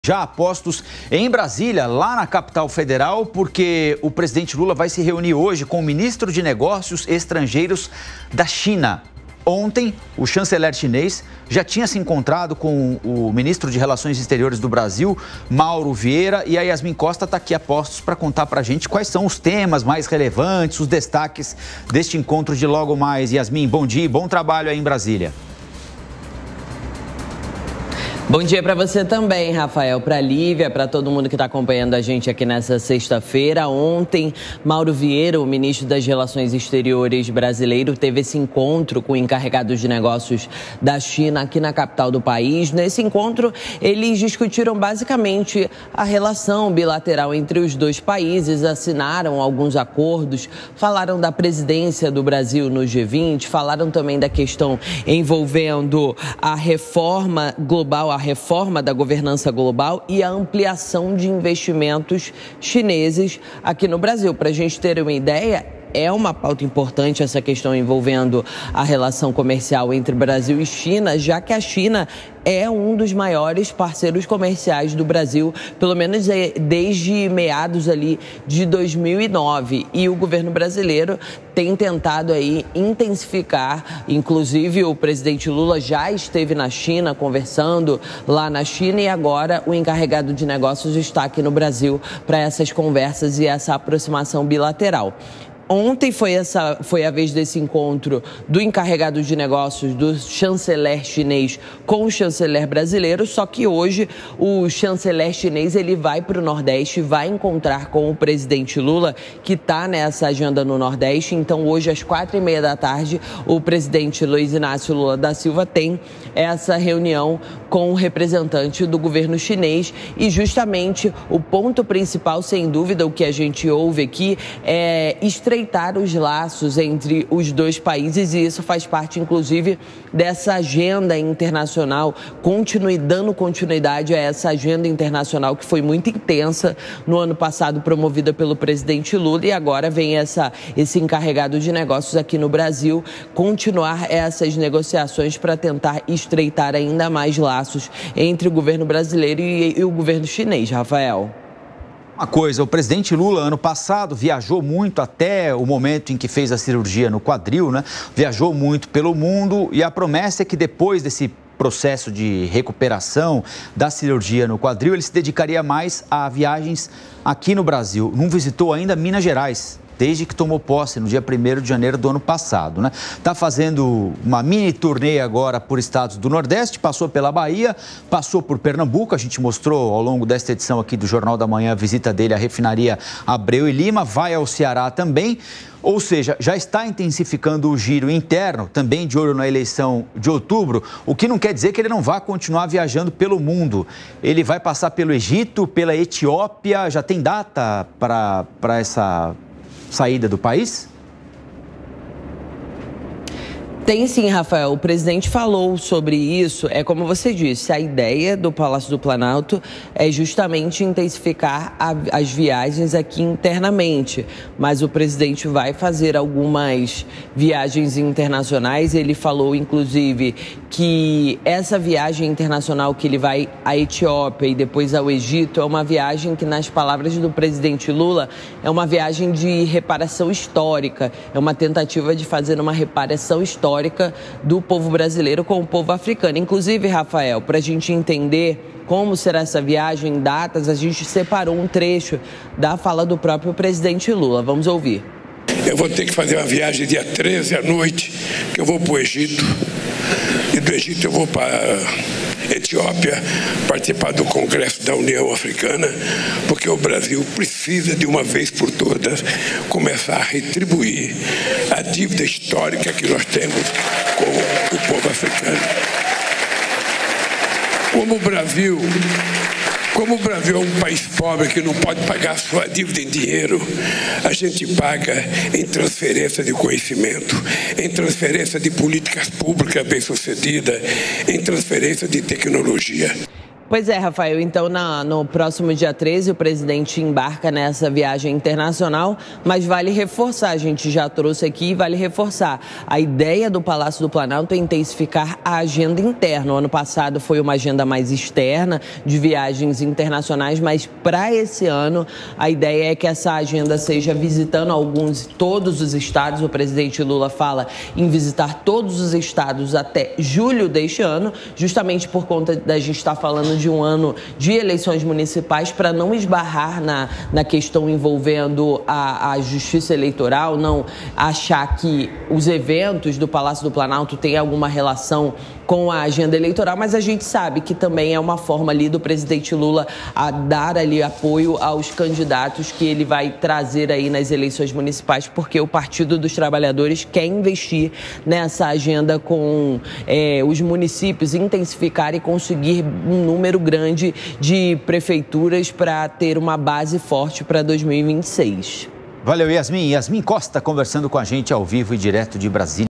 Já postos em Brasília, lá na capital federal, porque o presidente Lula vai se reunir hoje com o ministro de Negócios Estrangeiros da China. Ontem, o chanceler chinês já tinha se encontrado com o ministro de Relações Exteriores do Brasil, Mauro Vieira, e a Yasmin Costa está aqui a postos para contar para a gente quais são os temas mais relevantes, os destaques deste encontro de logo mais. Yasmin, bom dia e bom trabalho aí em Brasília. Bom dia para você também, Rafael, para a Lívia, para todo mundo que está acompanhando a gente aqui nessa sexta-feira. Ontem, Mauro Vieira, o ministro das Relações Exteriores brasileiro, teve esse encontro com encarregados de negócios da China aqui na capital do país. Nesse encontro, eles discutiram basicamente a relação bilateral entre os dois países, assinaram alguns acordos, falaram da presidência do Brasil no G20, falaram também da questão envolvendo a reforma global, a reforma da governança global e a ampliação de investimentos chineses aqui no Brasil. Para a gente ter uma ideia, é uma pauta importante essa questão envolvendo a relação comercial entre Brasil e China, já que a China é um dos maiores parceiros comerciais do Brasil, pelo menos desde meados ali de 2009. E o governo brasileiro tem tentado aí intensificar, inclusive o presidente Lula já esteve na China, conversando lá na China, e agora o encarregado de negócios está aqui no Brasil para essas conversas e essa aproximação bilateral. Ontem foi a vez desse encontro do encarregado de negócios do chanceler chinês com o chanceler brasileiro, só que hoje o chanceler chinês ele vai para o Nordeste, vai encontrar com o presidente Lula, que está nessa agenda no Nordeste. Então hoje às 4h30 da tarde, o presidente Luiz Inácio Lula da Silva tem essa reunião com o representante do governo chinês, e justamente o ponto principal, sem dúvida, o que a gente ouve aqui é estreitar os laços entre os dois países, e isso faz parte, inclusive, dessa agenda internacional, dando continuidade a essa agenda internacional que foi muito intensa no ano passado, promovida pelo presidente Lula, e agora vem esse encarregado de negócios aqui no Brasil continuar essas negociações para tentar estreitar ainda mais laços entre o governo brasileiro e o governo chinês, Rafael. Uma coisa, o presidente Lula, ano passado, viajou muito até o momento em que fez a cirurgia no quadril, né? Viajou muito pelo mundo, e a promessa é que depois desse processo de recuperação da cirurgia no quadril, ele se dedicaria mais a viagens aqui no Brasil. Não visitou ainda Minas Gerais, desde que tomou posse no dia 1º de janeiro do ano passado, né? Está fazendo uma mini turnê agora por estados do Nordeste, passou pela Bahia, passou por Pernambuco, a gente mostrou ao longo desta edição aqui do Jornal da Manhã a visita dele à refinaria Abreu e Lima, vai ao Ceará também. Ou seja, já está intensificando o giro interno, também de olho na eleição de outubro, o que não quer dizer que ele não vá continuar viajando pelo mundo. Ele vai passar pelo Egito, pela Etiópia, já tem data para essa saída do país? Tem sim, Rafael. O presidente falou sobre isso. É como você disse, a ideia do Palácio do Planalto é justamente intensificar as viagens aqui internamente. Mas o presidente vai fazer algumas viagens internacionais. Ele falou, inclusive, que essa viagem internacional que ele vai à Etiópia e depois ao Egito é uma viagem que, nas palavras do presidente Lula, é uma viagem de reparação histórica. É uma tentativa de fazer uma reparação histórica do povo brasileiro com o povo africano. Inclusive, Rafael, para a gente entender como será essa viagem, datas, a gente separou um trecho da fala do próprio presidente Lula. Vamos ouvir. Eu vou ter que fazer uma viagem dia 13 à noite, que eu vou para o Egito, e do Egito eu vou para Etiópia, participar do Congresso da União Africana, porque o Brasil precisa, de uma vez por todas, começar a retribuir a dívida histórica que nós temos com o povo africano. Como o Brasil é um país pobre que não pode pagar sua dívida em dinheiro, a gente paga em transferência de conhecimento, em transferência de políticas públicas bem-sucedidas, em transferência de tecnologia. Pois é, Rafael, então no próximo dia 13 o presidente embarca nessa viagem internacional, mas vale reforçar, a gente já trouxe aqui, vale reforçar. A ideia do Palácio do Planalto é intensificar a agenda interna. O ano passado foi uma agenda mais externa, de viagens internacionais, mas para esse ano a ideia é que essa agenda seja visitando todos os estados. O presidente Lula fala em visitar todos os estados até julho deste ano, justamente por conta da gente estar falando de um ano de eleições municipais, para não esbarrar na questão envolvendo a justiça eleitoral, não achar que os eventos do Palácio do Planalto têm alguma relação com a agenda eleitoral, mas a gente sabe que também é uma forma ali do presidente Lula a dar ali apoio aos candidatos que ele vai trazer aí nas eleições municipais, porque o Partido dos Trabalhadores quer investir nessa agenda com os municípios, intensificar e conseguir um número grande de prefeituras para ter uma base forte para 2026. Valeu, Yasmin. Yasmin Costa conversando com a gente ao vivo e direto de Brasília.